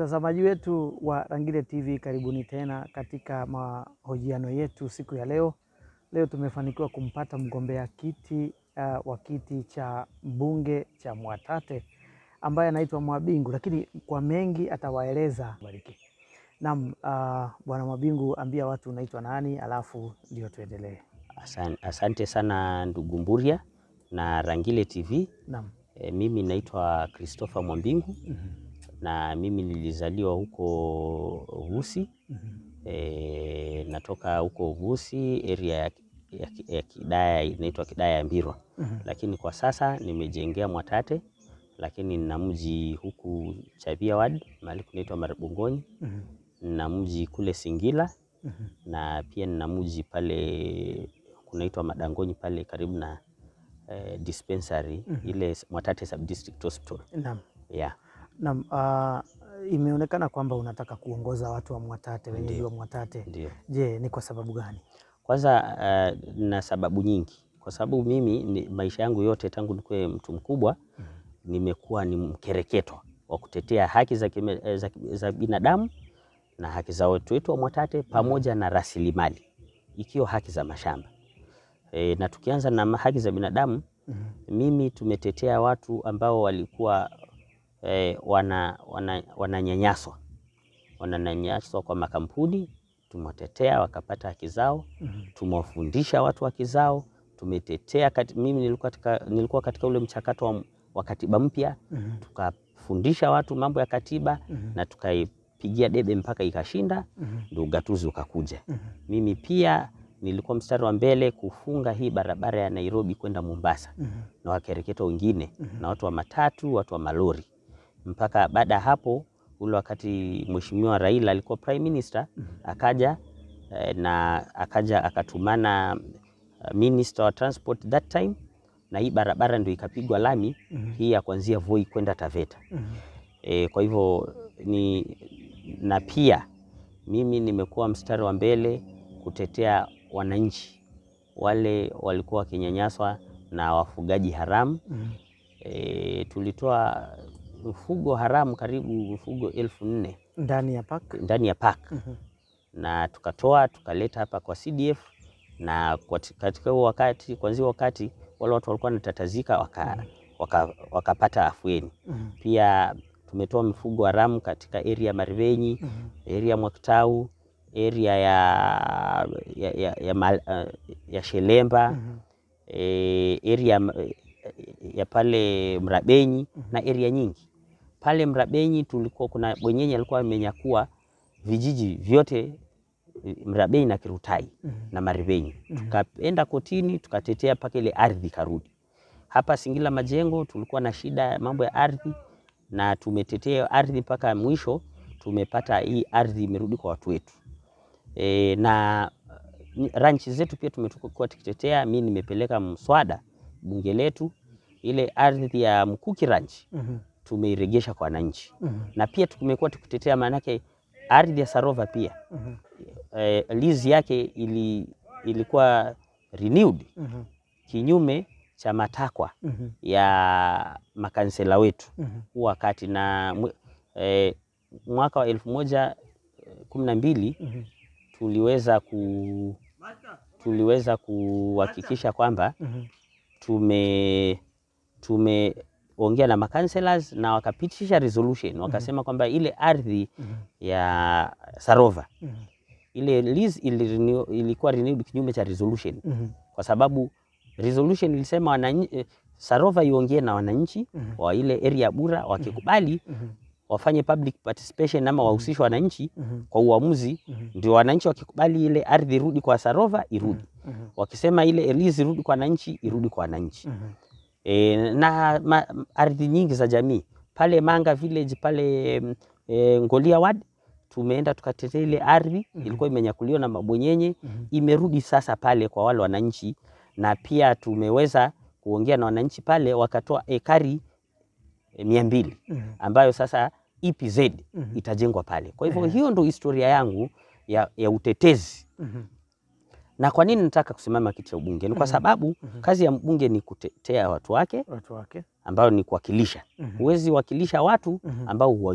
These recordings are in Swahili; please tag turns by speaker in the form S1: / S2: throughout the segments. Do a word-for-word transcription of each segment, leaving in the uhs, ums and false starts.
S1: Watazamaji wetu wa Rangile T V, karibuni tena katika mahojiano yetu siku ya leo. Leo tumefanikiwa kumpata mgombea kiti uh, wa kiti cha mbunge cha Mwatate ambaye anaitwa Mwabingu, lakini kwa mengi atawaeleza. Bariki. Naam, uh, Bwana Mwabingu, ambia watu unaitwa nani alafu ndio tuendelee.
S2: Asante, asante sana ndugu Mburia na Rangile T V. Naam. E, mimi naitwa Christopher Mwambingu. Mm-hmm. Na mimi nilizaliwa huko Vusi. Mm-hmm. E, natoka huko Vusi, area ya, ya, ya Kidaya, inaitwa Kidaya ya Mbirwa. Mm-hmm. Lakini kwa sasa nimejengea Mwatate, lakini nina mji huku Chavia Ward, mahali kunaitwa Marabungoni. Mm-hmm. Nina mji kule Singila. Mm-hmm. Na pia nina mji pale kunaitwa Madangoni pale karibu na eh, dispensary. Mm-hmm. Ile Mwatate Sub District Hospital. Naam. Yeah.
S1: Naam, uh, imeonekana kwamba unataka kuongoza watu wa Mwatate, wenyeji wa Mwatate. Ndiyo. Je, ni kwa sababu gani?
S2: Kwanza uh, na sababu nyingi. Kwa sababu mimi ni, maisha yangu yote tangu nikuwe mtu mkubwa, mm-hmm, nimekuwa ni mkereketo wa kutetea haki za, kime, za, za binadamu na haki za watu wetu wa Mwatate pamoja na rasilimali, ikiwa haki za mashamba. E, na tukianza na haki za binadamu, mm-hmm, mimi tumetetea watu ambao walikuwa e, wana wananyanyaswa. Wananyanyaswa kwa makampuni, tumetetea wakapata haki zao. Mm-hmm. Tumewafundisha watu haki zao, tumetetea kati, mimi nilikuwa katika nilikuwa katika ule mchakato wa, wa katiba mpya. Mm-hmm. Tukafundisha watu mambo ya katiba. Mm-hmm. Na tukaipigia debe mpaka ikashinda. Mm-hmm. Ndio ugatuzi ukakuja. Mm-hmm. Mimi pia nilikuwa mstari wa mbele kufunga hii barabara ya Nairobi kwenda Mombasa. Mm-hmm. Na wakereketo wengine. Mm-hmm. Na watu wa matatu, watu wa malori. Mpaka baada hapo ule wakati Mheshimiwa Raila alikuwa prime minister. Mm-hmm. Akaja na akaja akatumana minister wa transport that time, na hii barabara ndio ikapigwa lami. Mm-hmm. Hii ya kuanzia Voi kwenda Taveta. Mm-hmm. E, kwa hivyo ni na pia mimi nimekuwa mstari wa mbele kutetea wananchi wale walikuwa wakinyanyaswa na wafugaji haramu. Mm-hmm. E, tulitoa mfugo haramu karibu mfugo elfu nne
S1: ndani ya park
S2: ndani ya park. Mm-hmm. Na tukatoa tukaleta hapa kwa C D F, na katika huo wakati kuanzia wakati wale watu walikuwa wanatatazika waka, mm-hmm, waka, wakapata afueni. Mm-hmm. Pia tumetoa mifugo haramu katika area Marivenyi. Mm-hmm. Area Mwaktau, area ya ya ya, ya, mal, uh, ya Shelemba. Mm-hmm. E, area ya pale Mrabenyi. Mm-hmm. Na area nyingi pale Mrabenyi tulikuwa kuna bwenyenye alikuwa amenyakua vijiji vyote Mrabenyi na Kirutai. Mm-hmm. Na Marivenyi. Mm-hmm. Tukaenda kotini tukatetea paka ile ardhi karudi. Hapa Singila Majengo tulikuwa na shida mambo ya ardhi, na tumetetea ardhi mpaka mwisho tumepata hii ardhi imerudi kwa watu wetu. E, na ranchi zetu pia tumekuwa tukitetea. Mimi nimepeleka mswada bunge letu, ile ardhi ya Mkuki Ranch. Mm-hmm. Tumeiregesha kwa wananchi. Mm-hmm. Na pia tumekuwa tukitetea manake ardhi ya Sarova pia. Mm-hmm. E, lease yake ili, ilikuwa renewed. Mm-hmm. Kinyume cha matakwa. Mm-hmm. Ya makansela wetu. Mm-hmm. Wakati na e, mwaka wa elfu moja kumi na mbili. Mm-hmm. tuliweza ku tuliweza kuhakikisha kwamba, mm-hmm, tume tumeongea na makanselors na wakapitisha resolution wakasema, mm-hmm, kwamba ile ardhi, mm-hmm, ya Sarova, mm-hmm, ile lease ili, ilikuwa renewed kinyume cha resolution. Mm-hmm. Kwa sababu resolution ilisema wananchi Sarova iongee na wananchi, mm-hmm, wa ile area Bura, wakikubali, mm-hmm, wafanye public participation ama wahusishwe wananchi. Mm-hmm. Kwa uamuzi. Mm-hmm. Ndio wananchi wakikubali ile ardhi irudi kwa Sarova irudi. Mm-hmm. Wakisema ile lease irudi kwa wananchi irudi kwa wananchi. Mm-hmm. E, na ma, ardhi nyingi za jamii pale Manga Village pale e, Ngolia Ward tumeenda tukatetea ile ardhi. Mm-hmm. Ilikuwa imenyakuliwa na mabwenyenye. Mm-hmm. Imerudi sasa pale kwa wale wananchi, na pia tumeweza kuongea na wananchi pale wakatoa ekari mia mbili. Mm-hmm. Ambayo sasa E P Z. Mm-hmm. Itajengwa pale. Kwa hivyo, mm-hmm, hiyo ndo historia yangu ya, ya utetezi. Mm-hmm. Na kwa nini nataka kusimama kiti cha ubunge? Ni kwa sababu, mm-hmm, kazi ya mbunge ni kutetea watu wake,
S1: watu wake,
S2: ambao ni kuwakilisha. Mm-hmm. Huwezi wakilisha watu ambao huwajui.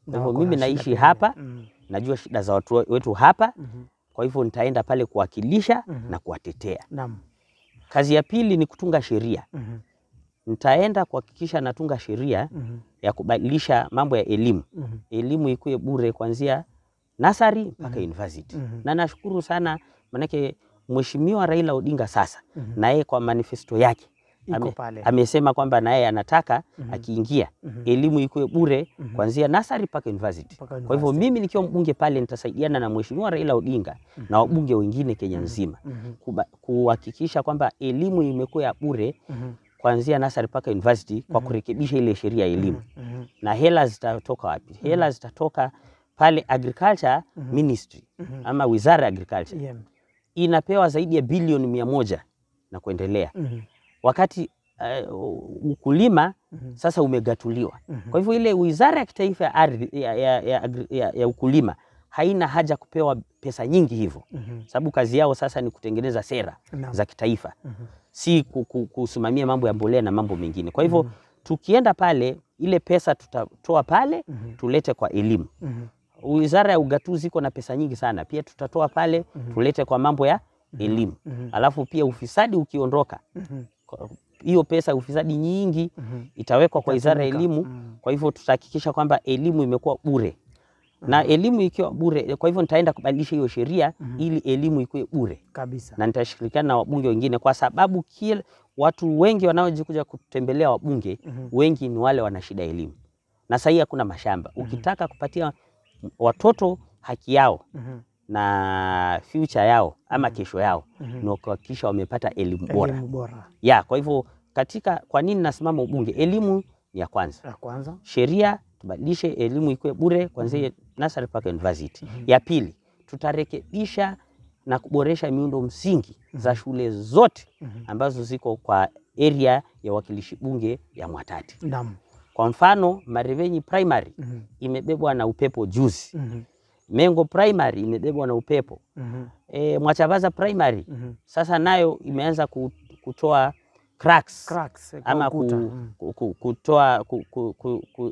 S2: Kwa hivyo mimi naishi hapa, mm. najua shida za watu wetu hapa, mm -hmm. kwa hivyo nitaenda pale kuwakilisha mm -hmm. na kuwatetea.
S1: Naam.
S2: Kazi ya pili ni kutunga sheria. Mm -hmm. Nitaenda kuhakikisha natunga sheria mm -hmm. ya kubadilisha mambo ya elimu. Mm -hmm. Elimu ikuwe bure kuanzia nasari mpaka mm -hmm. university. Mm -hmm. Na nashukuru sana manake Mheshimiwa Raila Odinga sasa mm -hmm. na yeye kwa manifesto yake ame, amesema kwamba na yeye anataka mm -hmm. akiingia mm -hmm. elimu ikuwe bure mm -hmm. kuanzia nasari mpaka university. Kwa hivyo mimi nikiwa mbunge pale nitasaidiana na Mheshimiwa Raila Odinga mm -hmm. na wabunge wengine Kenya nzima mm -hmm. kuhakikisha kwamba elimu imekuwa ya bure mm -hmm. kuanzia nasari mpaka university kwa mm -hmm. kurekebisha ile sheria ya elimu. Mm -hmm. Na hela zitatoka wapi? Hela zitatoka pale agriculture mm -hmm. ministry mm -hmm. ama wizara ya agriculture. Yeah. Inapewa zaidi ya bilioni mia moja na kuendelea. Mm -hmm. Wakati uh, ukulima mm -hmm. sasa umegatuliwa. Mm -hmm. Kwa hivyo ile wizara ya kitaifa ya ardhi ya, ya, ya, ya, ya ukulima haina haja kupewa pesa nyingi hivyo. Mm -hmm. Sababu kazi yao sasa ni kutengeneza sera no. za kitaifa. Mm -hmm. Si kusimamia mambo ya mbolea na mambo mengine. Kwa hivyo mm -hmm. tukienda pale ile pesa tutatoa pale mm -hmm. tulete kwa elimu. Mm -hmm. Wizara ya ugatuzi iko na pesa nyingi sana. Pia tutatoa pale mm -hmm. tulete kwa mambo ya elimu. Mm -hmm. Alafu pia ufisadi ukiondoka. Mm -hmm. hiyo pesa ufisadi nyingi mm -hmm. itawekwa kwa wizara ya elimu. Mm -hmm. Kwa hivyo tutahakikisha kwamba elimu imekuwa bure. Mm -hmm. Na elimu ikiwa bure, kwa hivyo nitaenda kubadilisha hiyo sheria mm -hmm. ili elimu ikuwe bure
S1: kabisa.
S2: Na nitashirikiana na wabunge wengine kwa sababu kila watu wengi wanaojikuja kutembelea wabunge mm -hmm. wengi ni wale wana shida elimu. Na sasa hakuna mashamba. Mm -hmm. Ukitaka kupatia watoto haki yao mm -hmm. na future yao ama mm -hmm. kesho yao mm -hmm. ni kuhakikisha wamepata elimu bora.
S1: Elimu bora.
S2: Ya, kwa hivyo katika kwa nini nasimama ubunge? Elimu ni ya kwanza.
S1: Ya kwanza.
S2: Sheria tubadilishe elimu ikuwe bure kuanzia mm -hmm. nasari mpaka university. Mm -hmm. Ya pili, tutarekebisha na kuboresha miundo msingi mm -hmm. za shule zote mm -hmm. ambazo ziko kwa area ya wakilishi bunge ya Mwatate.
S1: Naam.
S2: Kwa mfano Marevenyi Primary mm -hmm. imebebwa na upepo juzi. Mm -hmm. Mengo Primary imebebwa na upepo. Mm -hmm. E, Mwachabaza Primary mm -hmm. sasa nayo imeanza kutoa cracks,
S1: cracks
S2: ama ku, ku, ku, kutoa ku, ku, ku, ku,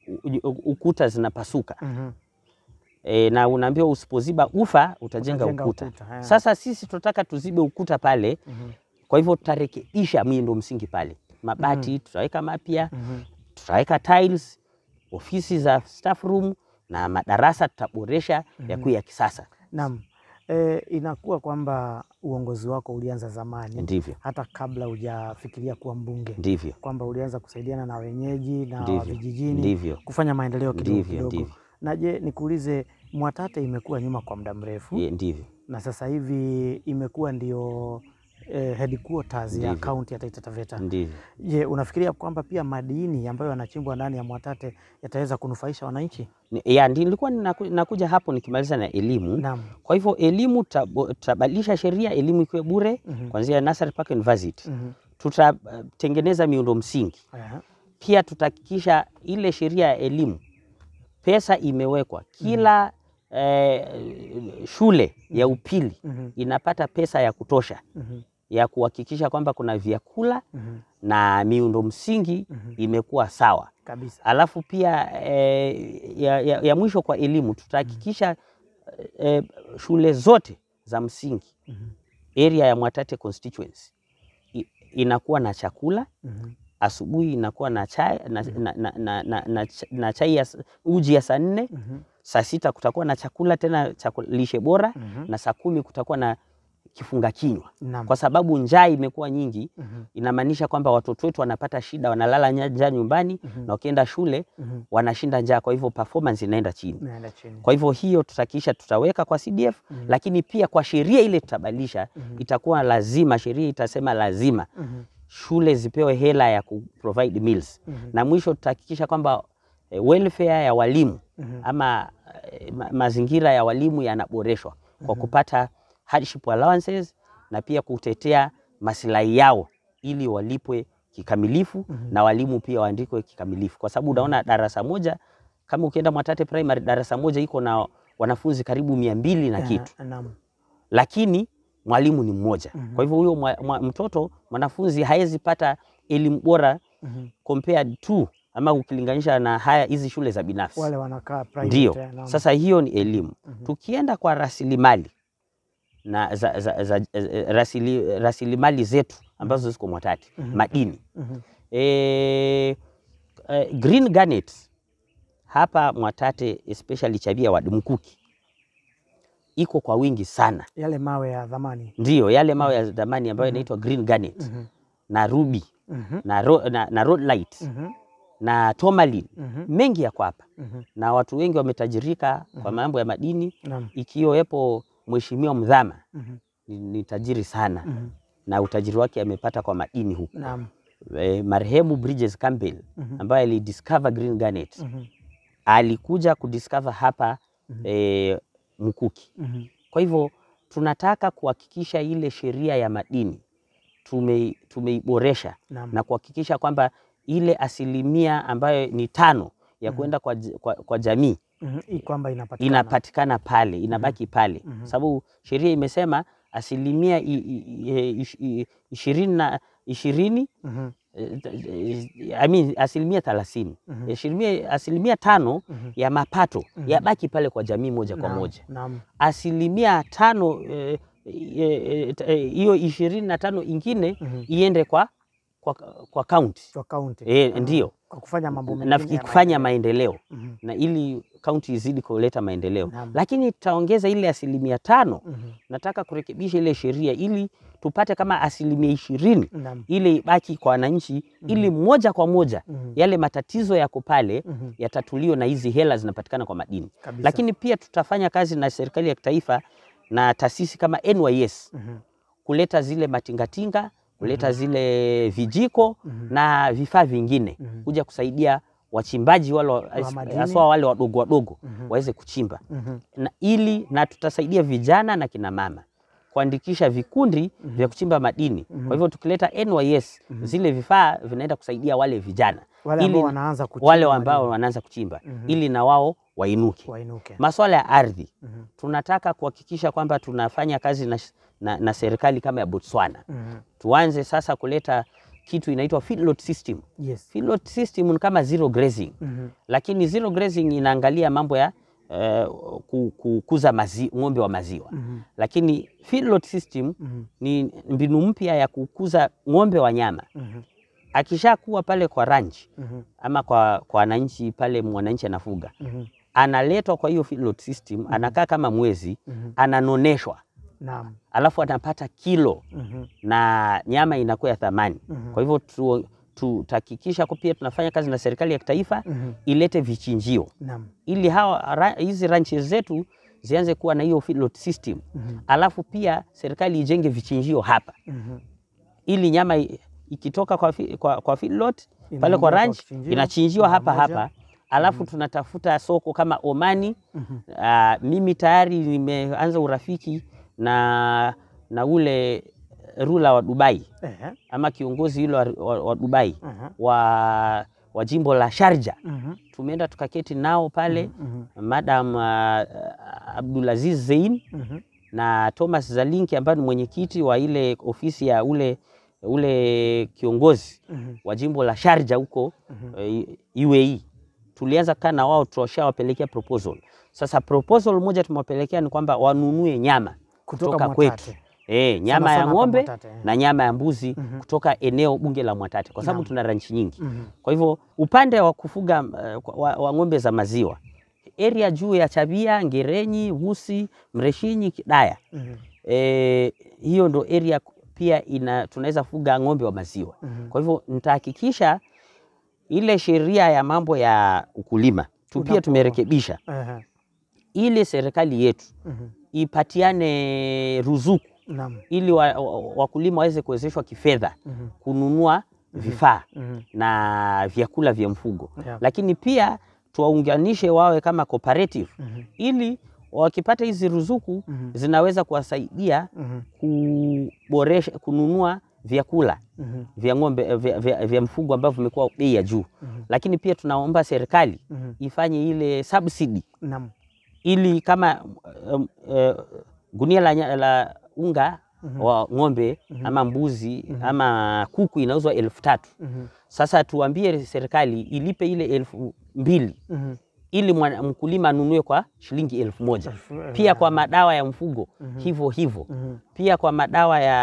S2: ukuta zinapasuka. Mm -hmm. E, na unaambiwa usipoziba ufa utajenga, utajenga ukuta, ukuta. Sasa sisi tunataka tuzibe ukuta pale. Mm -hmm. Kwa hivyo tutarekebisha miundo msingi pale. Mabati mm -hmm. tutaweka mapya. Mm -hmm. Tutaweka tiles, ofisi za staff room na madarasa tutaboresha mm -hmm. ya kuwa ya kisasa.
S1: Naam. E, inakuwa kwamba uongozi wako ulianza zamani.
S2: Ndivyo.
S1: Hata kabla hujafikiria kuwa mbunge.
S2: Ndivyo.
S1: Kwamba ulianza kusaidiana na wenyeji na
S2: Ndivyo.
S1: wa vijijini.
S2: Ndivyo.
S1: Kufanya maendeleo kidogo
S2: kidogo.
S1: kidogo. Na je, nikuulize, Mwatate imekuwa nyuma kwa muda mrefu.
S2: Ye, ndivyo.
S1: Na sasa hivi imekuwa ndio eh, headquarters Ndivyo. ya kaunti ya Taita Taveta.
S2: Ndivyo.
S1: Je, unafikiria kwamba pia madini ambayo yanachimbwa ndani ya Mwatate yataweza kunufaisha wananchi?
S2: Ya, nilikuwa nakuja hapo nikimaliza na elimu. Naam. Kwa hivyo elimu tutabadilisha sheria, elimu ikiwe bure mm -hmm. kuanzia nasari mpaka university. Mm -hmm. Tutatengeneza miundo msingi. Uh -huh. Pia tutahakikisha ile sheria ya elimu pesa imewekwa kila mm -hmm. eh, shule ya upili mm -hmm. inapata pesa ya kutosha mm -hmm. ya kuhakikisha kwamba kuna vyakula mm -hmm. na miundo msingi mm -hmm. imekuwa sawa
S1: kabisa.
S2: Alafu pia eh, ya, ya, ya mwisho kwa elimu tutahakikisha mm -hmm. eh, shule zote za msingi mm -hmm. area ya Mwatate constituency inakuwa na chakula mm -hmm. asubuhi inakuwa na chai na, mm -hmm. na, na, na, na, na, na chai ya uji ya saa nne. Mm -hmm. Saa sita kutakuwa na chakula tena chakula lishe bora. Mm -hmm. Na saa kumi kutakuwa na kifunga kinywa. Kwa sababu njaa imekuwa nyingi. Mm -hmm. Inamaanisha kwamba watoto wetu wanapata shida, wanalala njaa nyumbani. Mm -hmm. Na wakienda shule mm -hmm. wanashinda njaa, kwa hivyo performance inaenda chini. Inaenda chini. Kwa hivyo hiyo tutakisha tutaweka kwa C D F. Mm -hmm. Lakini pia kwa sheria ile tutabadilisha. Mm -hmm. itakuwa lazima, sheria itasema lazima mm -hmm. shule zipewe hela ya ku provide meals. Mm -hmm. Na mwisho tutahakikisha kwamba eh, welfare ya walimu mm -hmm. ama eh, ma mazingira ya walimu yanaboreshwa mm -hmm. kwa kupata hardship allowances na pia kutetea maslahi yao ili walipwe kikamilifu. Mm -hmm. Na walimu pia waandikwe kikamilifu, kwa sababu unaona darasa moja kama ukienda Mwatate Primary darasa moja iko na wanafunzi karibu mia mbili na kitu. Yeah, lakini mwalimu ni mmoja. Mm -hmm. Kwa hivyo huyo mwa, mwa, mtoto mwanafunzi haezi pata elimu bora mm -hmm. compared to ama ukilinganisha na haya hizi shule za binafsi.
S1: Wale wanakaa private.
S2: Ndio.
S1: No.
S2: Sasa hiyo ni elimu.
S1: Mm -hmm. Tukienda
S2: kwa rasilimali na za, za, za, rasili, rasilimali zetu ambazo ziko Mwatate, mm -hmm. madini. Mm -hmm. E, e, green garnet hapa Mwatate, especially Chavia Ward Mkuki, iko kwa wingi sana.
S1: Yale mawe ya dhamani.
S2: Ndio, yale mawe ya dhamani ambayo inaitwa mm -hmm. green garnet. Mm -hmm. Na ruby, mm -hmm. na, ro, na, na rhodolite, mm -hmm. na tourmaline, mm -hmm. mengi yako hapa. Mm -hmm. Na watu wengi wametajirika mm -hmm. kwa mambo ya madini. Mm -hmm. Ikiwepo Mheshimiwa Mdhama, mm -hmm. ni, ni tajiri sana. Mm -hmm. Na utajiri wake amepata kwa madini huko. Naam. E, marehemu Bridges Campbell, mm -hmm. ambaye alidiscover green garnet, mm -hmm. alikuja kudiscover hapa mm -hmm. e, Mkuki. Mm -hmm. Kwa hivyo tunataka kuhakikisha ile sheria ya madini tume tumeiboresha na kuhakikisha kwamba ile asilimia ambayo ni tano ya mm -hmm. kwenda kwa, kwa, kwa jamii mm -hmm. kwamba inapatikana. inapatikana pale, inabaki mm -hmm. pale. Mm -hmm. Sababu sheria imesema asilimia ishirini na ishirini mm -hmm. I mean, asilimia thelathini. Mm -hmm. Asilimia tano mm -hmm. ya mapato mm -hmm. yabaki pale kwa jamii moja kwa moja. Naam. Asilimia tano hiyo ishirini na tano ingine mm -hmm. iende kwa kwa kwa county. Kwa county. Eh, uh -huh. Ndio. Kwa kufanya mambo mengine. Nafikiri kufanya maendeleo. Mm -hmm. Na ili county izidi kuleta maendeleo. Naam. Lakini tutaongeza ile asilimia tano. Mm -hmm. Nataka kurekebisha ile sheria ili tupate kama asilimia ishirini ile ibaki kwa wananchi. Mm -hmm. Ili moja kwa moja mm -hmm. yale matatizo yako pale mm -hmm. yatatuliwa na hizi hela zinapatikana kwa madini. Kabisa. Lakini pia tutafanya kazi na serikali ya kitaifa na taasisi kama N Y S mm -hmm. kuleta zile matingatinga, kuleta mm -hmm. zile vijiko mm -hmm. na vifaa vingine mm -hmm. kuja kusaidia wachimbaji wale haswa wale wadogo wadogo mm -hmm. waweze kuchimba mm -hmm. na ili na tutasaidia vijana na kina mama kuandikisha vikundi mm -hmm. vya kuchimba madini. Mm -hmm. Kwa hivyo tukileta N Y S mm -hmm. zile vifaa vinaenda kusaidia wale vijana wale ambao wanaanza kuchimba, wale ambao wanaanza kuchimba mm -hmm. ili na wao wainuke. Wainuke. Masuala ya ardhi mm -hmm. tunataka kuhakikisha kwamba tunafanya kazi na, na, na serikali kama ya Botswana. Mm -hmm. Tuanze sasa kuleta kitu inaitwa feedlot system. Yes. Feedlot system ni kama zero grazing. Mm -hmm. Lakini zero grazing inaangalia mambo ya uh, kukuza mazi, ng'ombe wa maziwa. Mm -hmm. Lakini feedlot system mm -hmm. ni mbinu mpya ya kukuza ng'ombe wa nyama. Mm -hmm. Akisha kuwa pale kwa ranch mm -hmm. ama kwa kwa wananchi pale mwananchi anafuga. Mm -hmm. Analetwa kwa hiyo feedlot system, mm -hmm. anakaa kama mwezi, mm -hmm. ananoneshwa. Naam. Alafu anapata kilo mm -hmm. na nyama inakuwa ya thamani. Mm -hmm. Kwa hivyo tutahakikisha tu, pia tunafanya kazi na serikali ya kitaifa mm -hmm. ilete vichinjio. Naam. Ili hawa ra, hizi ranches zetu zianze kuwa na hiyo feedlot system. Mm -hmm. Alafu pia serikali ijenge vichinjio hapa. Mm -hmm. Ili nyama ikitoka kwa kwa, kwa feedlot pale kwa ranch inachinjiwa hapa hapa. Alafu mm -hmm. tunatafuta soko kama Omani. Mm -hmm. uh, mimi tayari nimeanza urafiki na na ule rula wa Dubai. Uh -huh. Ama kiongozi yule wa, wa, wa Dubai. Uh -huh. wa wa jimbo la Sharjah. Uh -huh. Tumeenda tukaketi nao pale. Uh -huh. Madam uh, Abdulaziz Zein. Uh -huh. na Thomas Zalinki ambaye ni mwenyekiti wa ile ofisi ya ule ule kiongozi uh -huh. wa jimbo la Sharjah huko. Uh -huh. uh, U A E. Tulianza kana wao tuwashawapelekea proposal. Sasa proposal moja tumewapelekea ni kwamba wanunue nyama kutoka, kutoka kwetu. Eh, nyama sana ya ng'ombe Mwatate, eh. na nyama ya mbuzi mm -hmm. kutoka eneo bunge la Mwatate kwa sababu tuna ranchi nyingi. Mm -hmm. Kwa hivyo upande wa kufuga uh, wa, wa ng'ombe za maziwa, area juu ya Chavia, Ngerenyi, Vusi, Mreshinyi, Kidaya. Mm -hmm. Eh, hiyo ndo area pia ina tunaweza fuga ng'ombe wa maziwa. Mm -hmm. Kwa hivyo nitahakikisha ile sheria ya mambo ya ukulima tu pia tumerekebisha. Uh -huh. Ile serikali yetu uh -huh. ipatiane ruzuku. Naam. Ili wakulima wa, wa waweze kuwezeshwa kifedha uh -huh. kununua uh -huh. vifaa uh -huh. na vyakula vya mfugo. Yeah. Lakini pia tuwaunganishe wawe kama cooperative uh -huh. ili wakipata hizi ruzuku uh -huh. zinaweza kuwasaidia uh -huh. kuboresha kununua vyakula uh -huh. vya ng'ombe vya, vya, vya mfugo ambavyo vimekuwa bei ya juu. Uh -huh. Lakini pia tunaomba serikali uh -huh. ifanye ile subsidy. Naam. Ili kama um, uh, gunia la, la unga mm -hmm. wa ng'ombe mm -hmm. ama mbuzi mm -hmm. ama kuku inauzwa elfu tatu. Mm -hmm. Sasa tuambie serikali ilipe ile elfu mbili mm -hmm. ili mkulima anunue kwa shilingi elfu moja. Pia kwa madawa ya mfugo mm -hmm. hivyo hivyo. Mm -hmm. Pia kwa madawa ya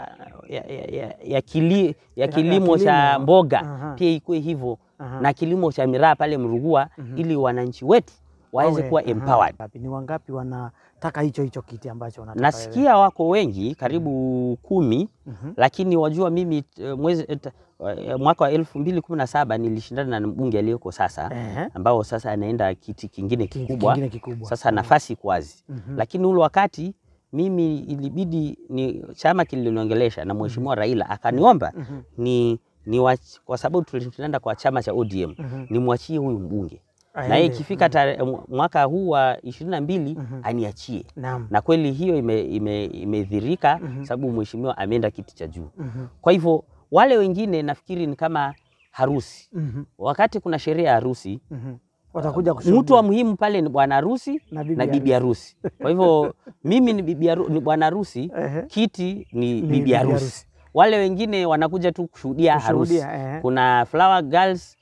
S2: ya, ya, ya, ya, kili, ya kilimo cha mboga uh -huh. pia ikuwe hivyo uh -huh. na kilimo cha miraa pale Mrugua mm -hmm. ili wananchi wetu waweze kuwa empowered.
S1: Uh -huh. Ni wangapi wanataka hicho hicho kiti ambacho wanataka?
S2: Nasikia wewe wako wengi karibu mm -hmm. kumi mm -hmm. lakini wajua mimi mwezi mwaka wa elfu mbili kumi na saba nilishindana na mbunge aliyeko sasa uh -huh. ambao sasa anaenda kiti kingine kikubwa, kingine kikubwa. Sasa uh -huh. nafasi kwazi uh -huh. lakini ule wakati mimi ilibidi ni chama kiliongelesha na mheshimiwa uh -huh. Raila akaniomba uh -huh. ni, ni wach, kwa sababu tulishindana kwa chama cha O D M uh -huh. ni mwachie huyu mbunge na yeye ikifika uh -huh. mwaka huu wa ishirini na mbili uh -huh. aniachie. Naam. Na kweli hiyo imedhirika ime, ime uh -huh. sababu mheshimiwa ameenda kiti cha juu. Uh -huh. Kwa hivyo wale wengine nafikiri ni kama harusi. Uh -huh. Wakati kuna sherehe ya harusi uh -huh. watakuja kushuhudia. Mtu wa muhimu pale ni bwana harusi na bibi, na bibi harusi. Kwa hivyo mimi ni bibi ni bwana harusi, uh -huh. kiti ni, ni bibi harusi. Wale wengine wanakuja tu kushuhudia harusi. Uh -huh. Kuna flower girls,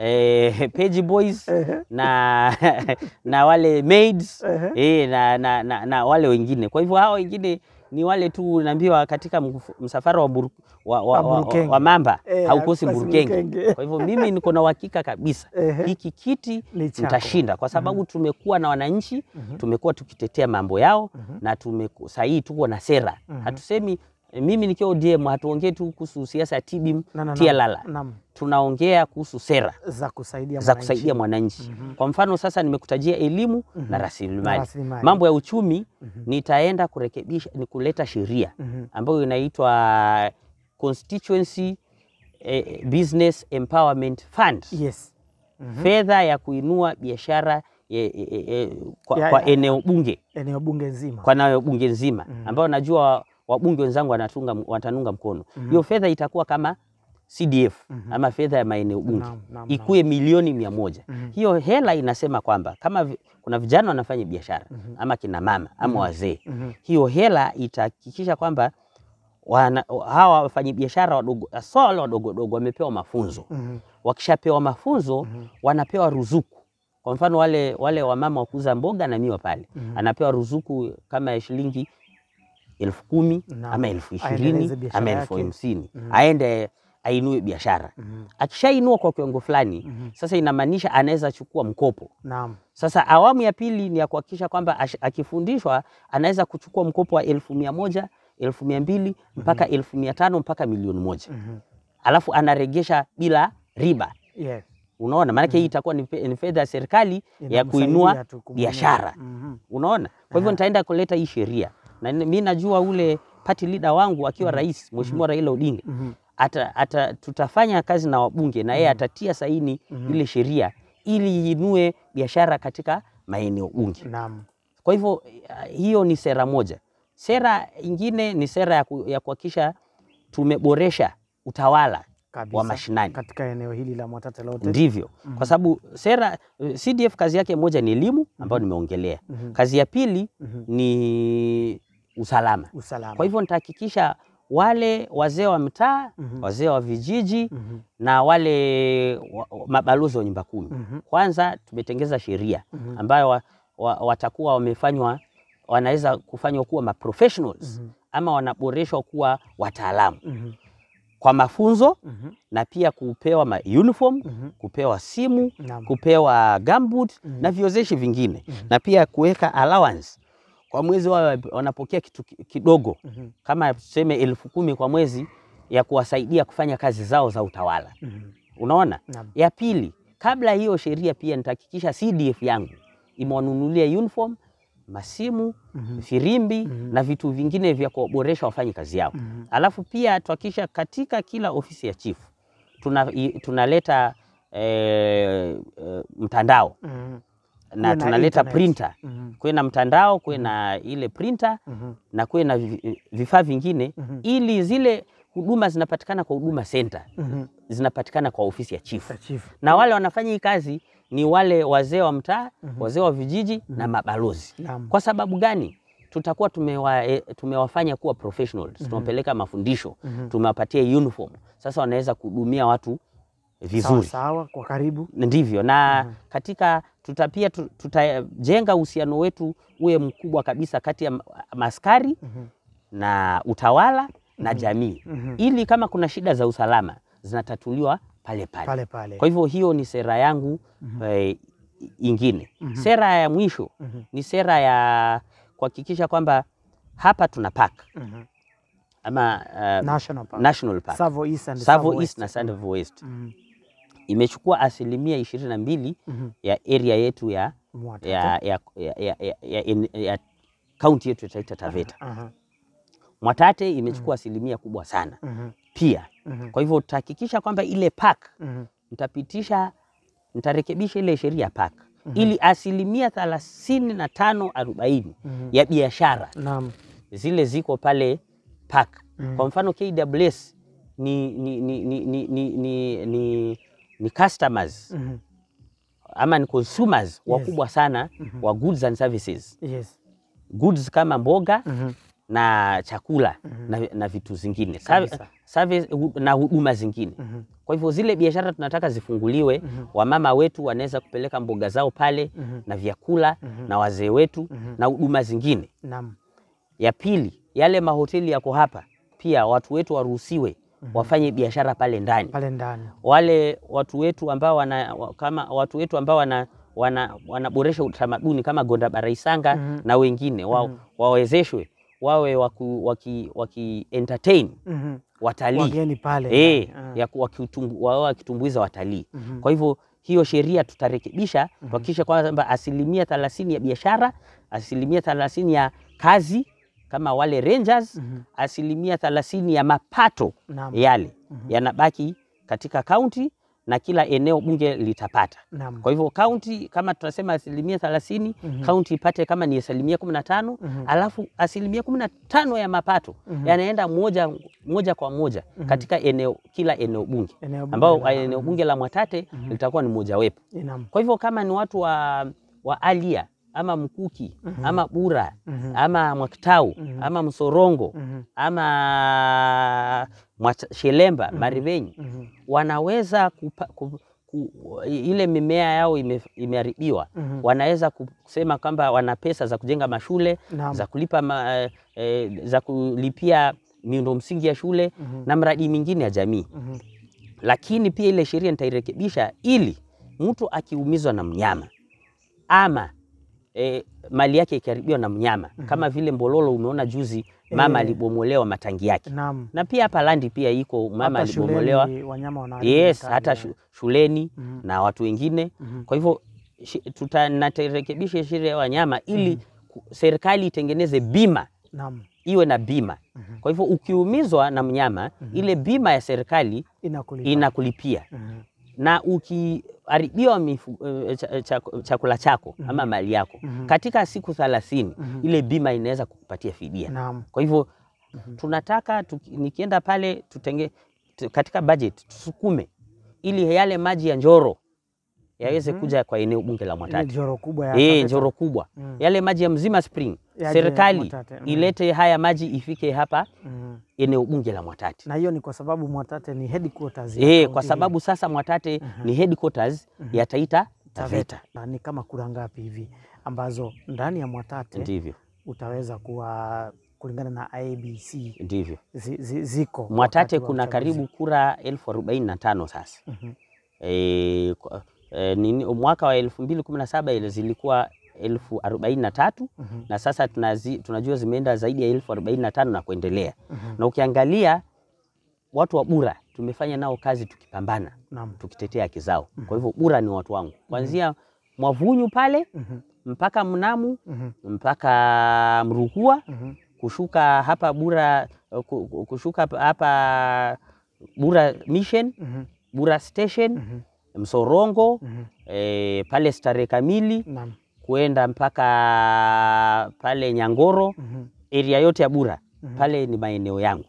S2: eh, page boys uh -huh. na na wale maids uh -huh. eh, na, na, na, na wale wengine. Kwa hivyo hao wengine ni wale tu naambiwa katika msafara wa, buru, wa, wa, wa, wa, wa mamba eh, haukosi burukenge. Kwa hivyo mimi niko na uhakika kabisa eh, hiki kiti nitashinda kwa sababu mm -hmm. tumekuwa na wananchi mm -hmm. tumekuwa tukitetea mambo yao mm -hmm. na tumeku, sahii tuko na sera mm -hmm. hatusemi mimi nikiwa O D M hatuongee tu kuhusu siasa ya T B M tia lala. Tunaongea kuhusu sera
S1: za kusaidia
S2: za kusaidia mwananchi. Mm -hmm. Kwa mfano sasa nimekutajia elimu mm -hmm. na rasilimali. Mambo ya uchumi mm -hmm. nitaenda kurekebisha ni kuleta sheria mm -hmm. ambayo inaitwa Constituency eh, Business Empowerment Fund. Yes. Mm -hmm. Fedha ya kuinua biashara eh, eh, eh, kwa, ya, kwa ya, eneo bunge.
S1: Eneo bunge nzima.
S2: Kwa eneo bunge nzima mm -hmm. ambayo najua wabunge wenzangu wanatunga watanunga mkono. Hiyo mm -hmm. fedha itakuwa kama C D F mm -hmm. ama fedha ya maeneo bunge ikuwe milioni mia moja. Mm -hmm. Hiyo hela inasema kwamba kama vi, kuna vijana wanafanya biashara mm -hmm. ama kina mama ama mm -hmm. wazee mm -hmm. hiyo hela itahakikisha kwamba wana, hawa wafanyi biashara wadogo asolo wadogo dogo wamepewa mafunzo. Mm -hmm. Wakishapewa mafunzo mm -hmm. wanapewa ruzuku. Kwa mfano wale wale wamama wakuza mboga na miwa pale mm -hmm. anapewa ruzuku kama ya shilingi elfu kumi no. ama elfu ishirini ama elfu hamsini mm -hmm. aende ainue biashara. Mm -hmm. Akishainua kwa kiwango fulani mm -hmm. sasa inamaanisha anaweza chukua mkopo. Naam. Sasa awamu ya pili ni ya kuhakikisha kwamba akifundishwa anaweza kuchukua mkopo wa elfu mia moja, elfu mia mbili mpaka mm -hmm. elfu mia tano mpaka milioni moja. Mm -hmm. Alafu anaregesha bila riba. Yes. Unaona maana mm -hmm. hii itakuwa ni fedha ya serikali ya kuinua biashara. Mm -hmm. Unaona? Kwa hivyo nitaenda kuleta hii sheria. Na mimi najua ule party leader wangu akiwa mm -hmm. rais Mheshimiwa Raila Odinga mm -hmm. ata, ata tutafanya kazi na wabunge na yeye mm -hmm. atatia saini mm -hmm. ile sheria ili inue biashara katika maeneo bunge. Naam. Kwa hivyo hiyo ni sera moja. Sera ingine ni sera ya kuhakikisha tumeboresha utawala kabisa wa mashinani
S1: katika eneo hili la Mwatate lote.
S2: Ndivyo. Mm -hmm. Kwa sababu sera C D F kazi yake moja ni elimu ambayo mm -hmm. nimeongelea. Mm -hmm. Kazi ya pili mm -hmm. ni usalama. Usalama. Kwa hivyo nitahakikisha wale wazee wa mtaa, mm -hmm. wazee wa vijiji mm -hmm. na wale wa, mabalozi wa nyumba kumi. Mm -hmm. Kwanza tumetengeza sheria mm -hmm. ambayo wa, wa, watakuwa wamefanywa wanaweza kufanywa kuwa ma professionals mm -hmm. ama wanaboreshwa kuwa wataalamu. Mm -hmm. Kwa mafunzo mm -hmm. na pia kupewa ma uniform, mm -hmm. kupewa simu, Naam. kupewa gumboot mm -hmm. na viozeshi vingine mm -hmm. na pia kuweka allowance kwa mwezi wao wanapokea kitu kidogo mm -hmm. kama tuseme elfu kumi kwa mwezi ya kuwasaidia kufanya kazi zao za utawala. Mm -hmm. Unaona? Naam. Ya pili, kabla hiyo sheria pia nitahakikisha C D F yangu imewanunulia uniform, masimu, mm -hmm. firimbi mm -hmm. na vitu vingine vya kuboresha wafanye kazi yao. Mm -hmm. Alafu pia tuhakikisha katika kila ofisi ya chief tuna tunaleta e, e, mtandao. Mm -hmm. na tunaleta printer. Mm -hmm. Kuwe na mtandao, kuwe na ile printer mm -hmm. na kuwe na vifaa vingine mm -hmm. ili zile huduma zinapatikana kwa huduma center. Mm -hmm. zinapatikana kwa ofisi ya chief. Chief. Na wale wanafanya hii kazi ni wale wazee wa mtaa, mm -hmm. wazee wa vijiji mm -hmm. na mabalozi. Naam. Kwa sababu gani? tutakuwa tumewa, e, tumewafanya kuwa professionals. Mm -hmm. Tumepeleka mafundisho, mm -hmm. tumewapatia uniform. Sasa wanaweza kuhudumia watu vizuri.
S1: Sawa sawa, kwa karibu.
S2: Ndivyo. Na mm -hmm. katika tutapia tutajenga uhusiano wetu uwe mkubwa kabisa kati ya maskari mm -hmm. na utawala mm -hmm. na jamii. Mm -hmm. Ili kama kuna shida za usalama zinatatuliwa pale pale. Pale pale. Kwa hivyo hiyo ni sera yangu mm -hmm. eh, ingine. Mm -hmm. Sera ya mwisho mm -hmm. ni sera ya kuhakikisha kwamba hapa tuna park. Mm -hmm. Ama uh, National Park. National Park. Savo East and Savo East na Savo West. Mm -hmm. Imechukua asilimia ishirini na mbili mm -hmm. ya area yetu ya Mwatate. ya ya ya ya, ya, ya, ya, ya county yetu ya Taita Taveta. Uh -huh. Mwatate imechukua mm -hmm. asilimia kubwa sana. Mm -hmm. Pia. Mm -hmm. Kwa hivyo tutahakikisha kwamba ile park mm -hmm. nitapitisha nitarekebisha ile sheria park mm -hmm. ili asilimia thelathini na tano arobaini mm -hmm. ya biashara naam zile ziko pale park. Mm -hmm. Kwa mfano K W S ni ni ni ni ni ni, ni, ni, ni customers mm -hmm. ama ni consumers yes. wakubwa sana mm -hmm. wa goods and services. Yes. Goods kama mboga mm -hmm. na chakula mm -hmm. na, na vitu zingine service na huduma zingine. Mm -hmm. Kwa hivyo zile biashara tunataka zifunguliwe. Mm -hmm. Wamama wetu wanaweza kupeleka mboga zao pale mm -hmm. na vyakula mm -hmm. na wazee wetu mm -hmm. na huduma zingine. Naam. Ya pili, yale mahoteli yako hapa pia watu wetu waruhusiwe mm -hmm. wafanye biashara pale ndani. Pale ndani. Wale watu wetu ambao wana kama watu wetu ambao wana wana wanaboresha utamaduni kama Gonda Baraisanga mm -hmm. na wengine wa, mm -hmm. wawezeshwe wawe waku, waki waki entertain mm -hmm. watalii wageni pale eh uh. ya wakitumbuiza watalii. Mm -hmm. Kwa hivyo hiyo sheria tutarekebisha tuhakikishe mm -hmm. kwamba asilimia thelathini ya biashara, asilimia thelathini ya kazi kama wale rangers, mm -hmm. asilimia thelathini ya mapato Naam. yale mm -hmm. yanabaki katika county na kila eneo bunge litapata. Naam. Kwa hivyo county kama tunasema asilimia thelathini, mm -hmm. county ipate kama ni asilimia kumi na tano, mm -hmm. alafu asilimia kumi na tano ya mapato mm -hmm. yanaenda moja moja kwa moja mm -hmm. katika eneo kila eneo bunge, eneo bunge ambao la, eneo bunge la Mwatate mm -hmm. litakuwa ni moja wepo. Naam. Kwa hivyo kama ni watu wa wa Alia ama Mkuki mm -hmm. ama Bura mm -hmm. ama Mwaktau mm -hmm. ama Msorongo mm -hmm. ama Shelemba, mm -hmm. Marivenyi mm -hmm. wanaweza kupa, ku, ku, ile mimea yao ime, imeharibiwa mm -hmm. wanaweza kusema kwamba wana pesa za kujenga mashule Naam. za kulipa ma, e, za kulipia miundo msingi ya shule mm -hmm. na mradi mingine ya jamii. Mm -hmm. Lakini pia ile sheria nitairekebisha ili mtu akiumizwa na mnyama ama E, mali yake ikiharibiwa na mnyama mm -hmm. kama vile Mbololo umeona juzi mama e, alibomolewa matangi yake. Naam. Na pia hapa Landi pia iko mama alibomolewa wanyama wanaharibu. Yes, hata shu, shuleni mm -hmm. na watu wengine. Mm -hmm. Kwa hivyo tutarekebisha sheria ya wanyama ili mm -hmm. serikali itengeneze bima. Naam. Iwe na bima. Mm -hmm. Kwa hivyo ukiumizwa na mnyama mm -hmm. ile bima ya serikali inakulipa. Inakulipia. Mm -hmm. Na ukiharibiwa uh, chakula chako mm -hmm. ama mali yako mm -hmm. katika siku thelathini mm -hmm. ile bima inaweza kukupatia fidia. Naam. Kwa hivyo mm -hmm. tunataka tuki, nikienda pale tutenge katika budget tusukume ili yale maji ya Njoro yaweze mm -hmm. kuja kwa eneo bunge la Mwatate. Njoro kubwa ya eh, Njoro kubwa. Mm. Yale maji ya Mzima Spring ya serikali mm. ilete haya maji ifike hapa mm. eneo bunge la Mwatate. Na hiyo ni kwa sababu Mwatate ni headquarters ya eh, kwa sababu sasa Mwatate uh -huh. ni headquarters uh -huh. ya Taita Taveta.
S1: Na ni kama kura ngapi hivi ambazo ndani ya Mwatate
S2: ndivyo
S1: utaweza kuwa kulingana na I B C
S2: ndivyo
S1: zi, zi, ziko
S2: Mwatate kuna karibu kura elfu arobaini na tano sasa. Uh -huh. eh, E, ni, mwaka wa elfu mbili kumi na saba ile zilikuwa elfu arobaini na tatu uh -huh. na sasa tunazi, tunajua zimeenda zaidi ya elfu arobaini na tano na kuendelea. Uh -huh. Na ukiangalia watu wa Bura tumefanya nao kazi tukipambana Naam. tukitetea haki zao. Uh -huh. Kwa hivyo Bura ni watu wangu kuanzia uh -huh. Mwavunyu pale uh -huh. mpaka Mnamu uh -huh. mpaka Mrukua uh -huh. kushuka hapa Bura kushuka hapa Bura Mission uh -huh. Bura Station uh -huh. Msorongo mm -hmm. e, pale Stare Kamili Naam. kuenda mpaka pale Nyangoro mm -hmm. area yote ya Bura mm -hmm. pale ni maeneo yangu.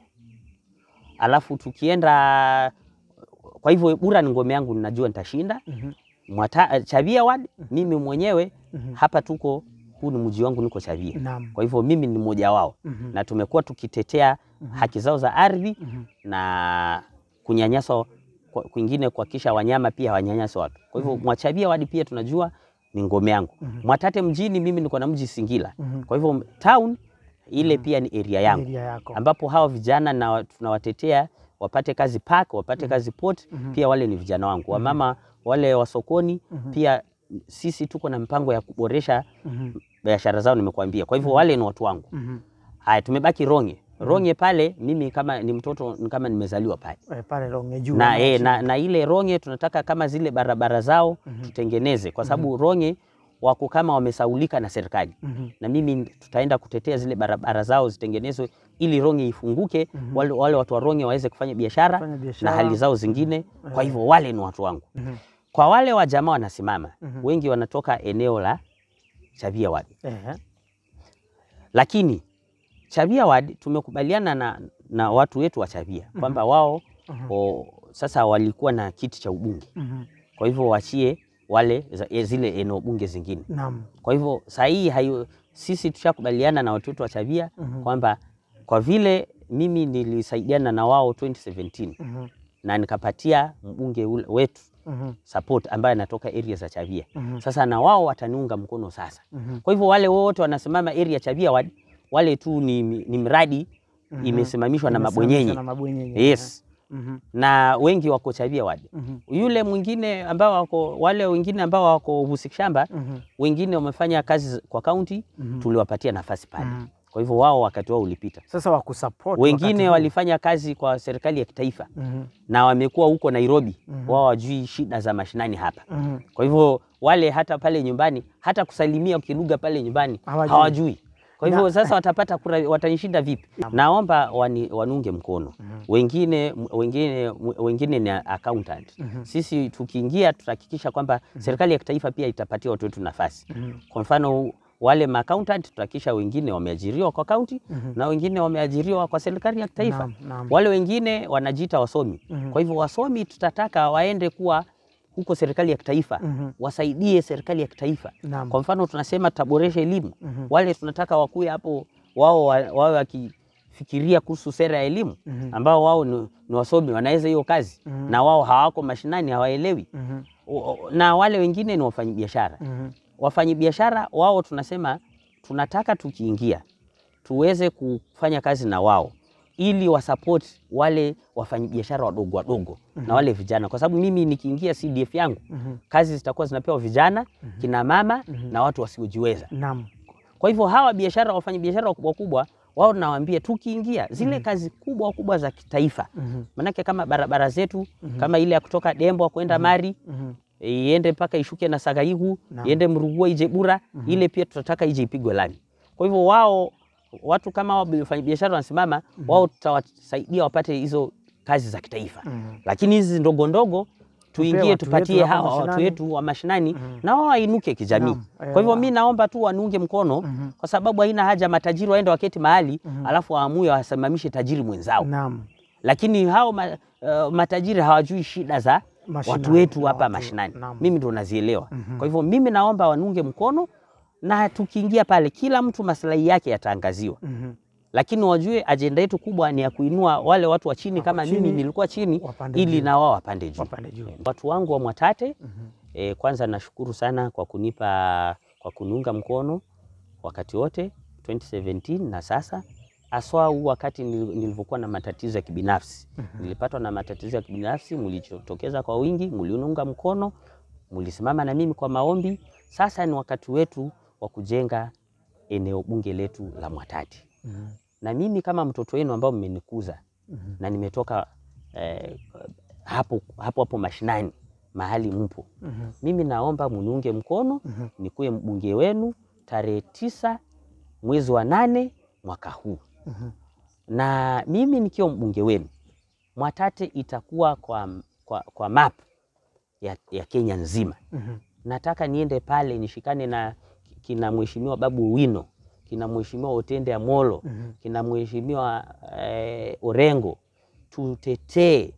S2: Alafu tukienda kwa hivyo Bura ni ngome yangu, ninajua nitashinda. mm -hmm. Mwata Chavia ward mm -hmm. mimi mwenyewe mm -hmm. hapa tuko huu ni mji wangu, niko Chavia.
S1: Naam.
S2: Kwa hivyo mimi ni mmoja wao. Mm -hmm. Na tumekuwa tukitetea mm -hmm. haki zao za ardhi mm -hmm. na kunyanyaswa kwingine kuhakikisha wanyama pia hawanyanyaswa watu. Kwa hivyo mm -hmm. Mwachavia wadi pia tunajua ni ngome yangu. Mm -hmm. Mwatate mjini mimi niko na mji Singila. Mm -hmm. Kwa hivyo town ile mm -hmm. pia ni area yangu. Area ambapo hawa vijana na tunawatetea wapate kazi park, wapate mm -hmm. kazi port, mm -hmm. pia wale ni vijana wangu. Wamama mm -hmm. wale wa sokoni mm -hmm. pia sisi tuko na mpango ya kuboresha mm -hmm. biashara zao nimekuambia. Kwa hivyo mm -hmm. wale ni watu wangu. Mm -hmm. Haya, tumebaki Ronge. Ronge pale mimi kama ni mtoto ni kama nimezaliwa pale. E, pale Ronge juu. Na, e, na na ile Ronge tunataka kama zile barabara zao mm -hmm. tutengeneze kwa sababu mm -hmm. Ronge wako kama wamesaulika na serikali. Mm -hmm. Na mimi tutaenda kutetea zile barabara zao zitengenezwe ili Ronge ifunguke, mm -hmm. wale, wale watu wa Ronge waweze kufanya biashara na hali zao zingine. Mm -hmm. Kwa hivyo wale ni watu wangu. Mm -hmm. Kwa wale wa jamaa wanasimama, mm -hmm. wengi wanatoka eneo la Chavia wadi. Uh -huh. Lakini Chavia wadi tumekubaliana na, na watu wetu wa Chavia kwamba mm -hmm. wao uh -huh. o, sasa walikuwa na kiti cha ubunge. Mm -hmm. Kwa hivyo wachie wale zile eneo bunge zingine. Naam. Kwa hivyo sahihi hayo sisi tushakubaliana na watu wetu wa Chavia mm -hmm. kwamba kwa vile mimi nilisaidiana na wao twenty seventeen mm -hmm. na nikapatia mbunge wetu mm -hmm. support ambaye anatoka area za Chavia. Mm -hmm. Sasa na wao wataniunga mkono sasa. Mm -hmm. Kwa hivyo wale wote wanasimama area Chavia wadi, wale tu ni, ni mradi mm -hmm. imesimamishwa na mabwenyenye. Na mabwenyenye. Yes. Mm -hmm. Na wengi wako Chavia wadi. Mm -hmm. Yule mwingine ambao wako wale wengine ambao wako Busikishamba, mm -hmm. wengine wamefanya kazi kwa county, mm -hmm. tuliwapatia nafasi pale. Mm -hmm. Kwa hivyo wao wakati wao ulipita. Sasa wa kusupport wengine walifanya kazi kwa serikali ya kitaifa. Mm -hmm. na wamekuwa huko Nairobi. Mm -hmm. Wao wajui shida za mashinani hapa. Mm -hmm. Kwa hivyo wale hata pale nyumbani hata kusalimia kilugha pale nyumbani hawajui. hawajui. Kwa hivyo sasa watapata kura, watanishinda vipi? Naomba wani, wanunge mkono. Mm -hmm. Wengine wengine wengine ni accountant. Mm -hmm. Sisi tukiingia tutahakikisha kwamba mm -hmm. serikali ya kitaifa pia itapatia watu wetu nafasi. Mm -hmm. Kwa mfano wale ma accountant tutahakikisha wengine wameajiriwa kwa county mm -hmm. na wengine wameajiriwa kwa serikali ya kitaifa. Naam, naam. Wale wengine wanajiita wasomi. Mm -hmm. Kwa hivyo wasomi tutataka waende kuwa huko serikali ya kitaifa, mm -hmm. wasaidie serikali ya kitaifa. Naam. Kwa mfano tunasema tutaboresha elimu. Mm -hmm. Wale tunataka wakuwe hapo wao wao wakifikiria kuhusu sera ya elimu, mm -hmm. ambao wao ni, ni wasomi wanaweza hiyo kazi. Mm -hmm. na wao hawako mashinani hawaelewi. Mm -hmm. Na wale wengine ni wafanyabiashara. Mm -hmm. Wafanyabiashara wao tunasema tunataka tukiingia tuweze kufanya kazi na wao ili wasupport wale wafanyabiashara wadogo wadogo. Mm -hmm. na wale vijana, kwa sababu mimi nikiingia C D F yangu, mm -hmm. kazi zitakuwa zinapewa vijana, mm -hmm. kina mama, mm -hmm. na watu wasiojiweza. Naam. Kwa hivyo hawa biashara wafanyabiashara wakubwa kubwa wao nawaambia tukiingia zile mm -hmm. kazi kubwa kubwa za kitaifa. Mm -hmm. Manake kama barabara zetu, mm -hmm. kama ile ya kutoka Dembo kwenda mm -hmm. Mari, mm -hmm. iende mpaka ishuke na Sagaigu, iende Mrugua ije Bura, mm -hmm. ile pia tutataka ije ipigwe lami. Kwa hivyo wao watu kama wafanyabiashara wanasimama, mm -hmm. wao tutawasaidia wapate hizo kazi za kitaifa. Mm -hmm. Lakini hizi ndogo ndogo tuingie tupatie hawa watu wetu wa mashinani, mm -hmm. na wao wainuke kijamii. Kwa hivyo mimi naomba tu wanunge mkono, mm -hmm. kwa sababu haina haja matajiri waende waketi mahali, mm -hmm. alafu waamue wasimamishe tajiri mwenzao. Naam. Lakini hao ma, uh, matajiri hawajui shida za mashinani, watu wetu hapa watu mashinani. Naam. Mimi ndo nazielewa. Mm -hmm. Kwa hivyo mimi naomba wanunge mkono, na tukiingia pale kila mtu maslahi yake yataangaziwa. Mm -hmm. Lakini wajue ajenda yetu kubwa ni ya kuinua wale watu wa chini kama chini, mimi nilikuwa chini ili na wao wapande juu. Wapande juu. Watu wangu wa Mwatate, mm -hmm. eh, kwanza nashukuru sana kwa kunipa kwa kuniunga mkono wakati wote twenty seventeen na sasa aswa huu wakati nilivyokuwa na matatizo ya kibinafsi. Mm -hmm. Nilipatwa na matatizo ya kibinafsi, mlichotokeza kwa wingi, mliunga mkono, mlisimama na mimi kwa maombi. Sasa ni wakati wetu wa kujenga eneo bunge letu la Mwatate. Mm -hmm. Na mimi kama mtoto wenu ambao mmenikuza, mm -hmm. na nimetoka eh, hapo hapo hapo mashinani mahali mpo. Mm -hmm. Mimi naomba muniunge mkono, mm -hmm. nikuwe mbunge wenu tarehe tisa mwezi wa nane mwaka huu. Mm -hmm. Na mimi nikiwa mbunge wenu, Mwatate itakuwa kwa kwa, kwa map ya, ya Kenya nzima. Mm -hmm. Nataka niende pale nishikane na kina mheshimiwa Babu Wino, kina mheshimiwa Otende Amolo, mm -hmm. kina mheshimiwa eh, Orengo, tutetee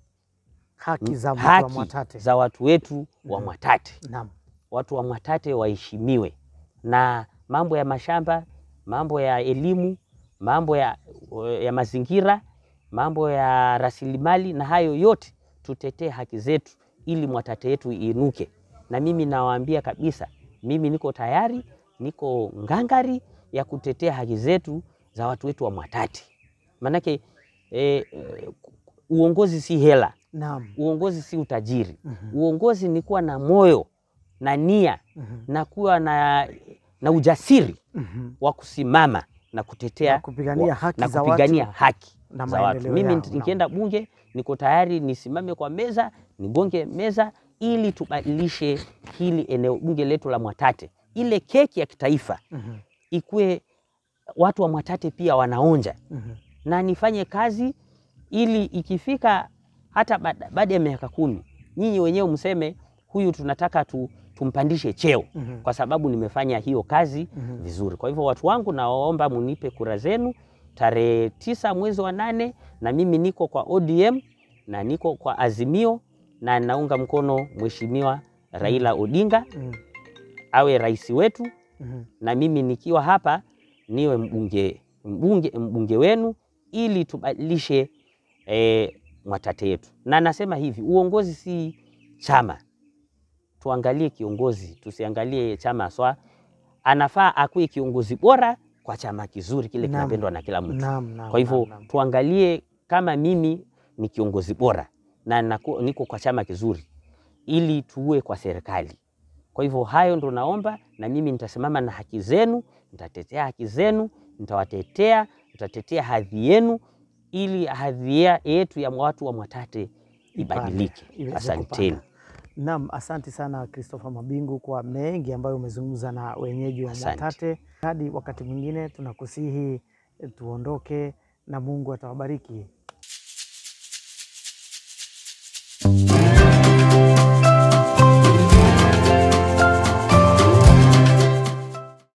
S1: haki za watu
S2: haki
S1: wa Mwatate,
S2: za watu wetu, mm -hmm. wa Mwatate.
S1: Naam.
S2: Watu wa Mwatate waheshimiwe, na mambo ya mashamba, mambo ya elimu, mambo ya, ya mazingira, mambo ya rasilimali, na hayo yote tutetee haki zetu ili Mwatate yetu iinuke. Na mimi nawaambia kabisa, mimi niko tayari, niko ngangari ya kutetea haki zetu za watu wetu wa Mwatate. Manake e, uongozi si hela.
S1: Naam.
S2: Uongozi si utajiri.
S1: Mm -hmm.
S2: Uongozi ni kuwa na moyo na nia mm -hmm. na kuwa na, na ujasiri mm -hmm. wa kusimama na kutetea
S1: na kupigania haki,
S2: na
S1: za
S2: kupigania
S1: watu,
S2: haki
S1: na
S2: za watu. Mimi nikienda bunge niko tayari nisimame kwa meza, nigonge meza ili tubadilishe hili eneo bunge letu la Mwatate. Ile keki ya kitaifa mm -hmm. ikue watu wa Mwatate pia wanaonja mm -hmm. na nifanye kazi ili ikifika hata baada ya miaka kumi nyinyi wenyewe mseme huyu tunataka tu, tumpandishe cheo mm -hmm. kwa sababu nimefanya hiyo kazi mm -hmm. vizuri. Kwa hivyo watu wangu, naomba munipe kura zenu tarehe tisa mwezi wa nane, na mimi niko kwa O D M na niko kwa Azimio, na naunga mkono Mheshimiwa Raila Odinga mm -hmm. awe rais wetu mm -hmm. na mimi nikiwa hapa niwe mbunge, mbunge, mbunge wenu ili tubadilishe e, Mwatate yetu. Na nasema hivi, uongozi si chama. Tuangalie kiongozi, tusiangalie chama swa. Anafaa akuwe kiongozi bora kwa chama kizuri kile kinapendwa na kila mtu. Naam, naam, kwa hivyo naam, tuangalie kama mimi ni kiongozi bora na nako, niko kwa chama kizuri ili tuwe kwa serikali. Kwa hivyo hayo ndo naomba, na mimi nitasimama na haki zenu, nitatetea haki zenu, nitawatetea, nitatetea hadhi yenu ili hadhi yetu ya watu wa Mwatate ibadilike. Asanteni.
S1: Naam, asante sana Christopher Mwambingu kwa mengi ambayo umezungumza na wenyeji wa Mwatate. Hadi wakati mwingine tunakusihi tuondoke, na Mungu atawabariki.